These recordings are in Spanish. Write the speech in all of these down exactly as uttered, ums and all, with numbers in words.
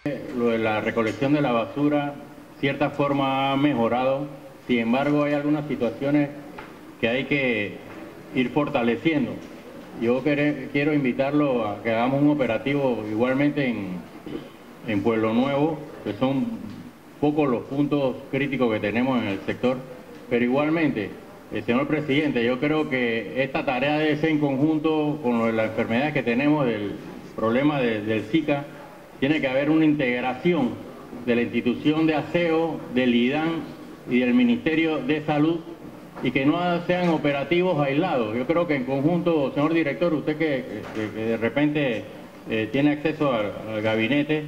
Lo de la recolección de la basura, cierta forma ha mejorado, sin embargo hay algunas situaciones que hay que ir fortaleciendo. Yo quere, quiero invitarlo a que hagamos un operativo igualmente en, en Pueblo Nuevo, que son pocos los puntos críticos que tenemos en el sector, pero igualmente, eh, señor presidente, yo creo que esta tarea debe ser en conjunto con lo de la enfermedad que tenemos, del problema de, del Zika. Tiene que haber una integración de la institución de aseo, del I D A N y del Ministerio de Salud, y que no sean operativos aislados. Yo creo que en conjunto, señor director, usted que, que, que de repente eh, tiene acceso al, al gabinete,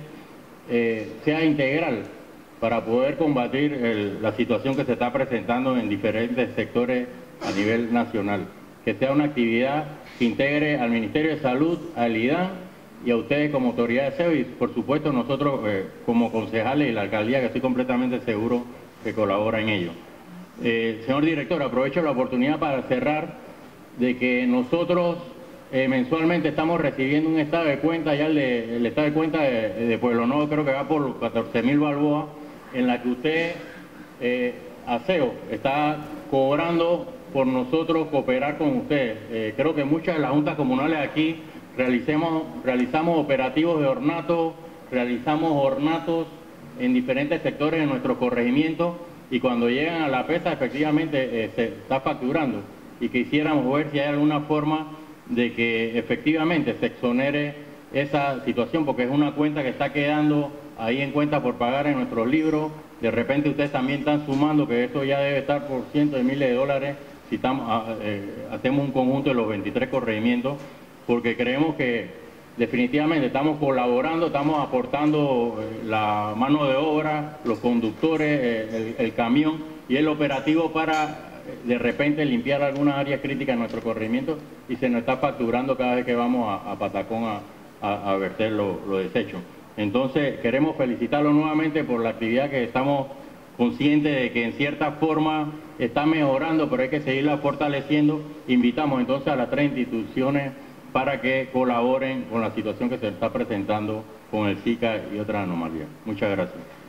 eh, sea integral para poder combatir el, la situación que se está presentando en diferentes sectores a nivel nacional. Que sea una actividad que integre al Ministerio de Salud, al I D A N, y a ustedes como autoridad de aseo, y por supuesto nosotros eh, como concejales y la alcaldía, que estoy completamente seguro que colabora en ello. Eh, señor director, aprovecho la oportunidad para cerrar de que nosotros eh, mensualmente estamos recibiendo un estado de cuenta, ya el, de, el estado de cuenta de, de Pueblo Nuevo creo que va por catorce mil balboas, en la que usted, eh, aseo, está cobrando por nosotros cooperar con ustedes. Eh, creo que muchas de las juntas comunales aquí Realicemos, realizamos operativos de ornato, realizamos ornatos en diferentes sectores de nuestro corregimiento, y cuando llegan a la pesa efectivamente eh, se está facturando, y quisiéramos ver si hay alguna forma de que efectivamente se exonere esa situación, porque es una cuenta que está quedando ahí en cuenta por pagar en nuestros libros. De repente ustedes también están sumando que esto ya debe estar por cientos de miles de dólares si estamos, eh, hacemos un conjunto de los veintitrés corregimientos, porque creemos que definitivamente estamos colaborando, estamos aportando la mano de obra, los conductores, el, el camión y el operativo para de repente limpiar algunas áreas críticas en nuestro corregimiento, y se nos está facturando cada vez que vamos a, a Patacón a, a, a verter los lo desechos. Entonces queremos felicitarlo nuevamente por la actividad que estamos conscientes de que en cierta forma está mejorando, pero hay que seguirla fortaleciendo. Invitamos entonces a las tres instituciones para que colaboren con la situación que se está presentando con el Zika y otras anomalías. Muchas gracias.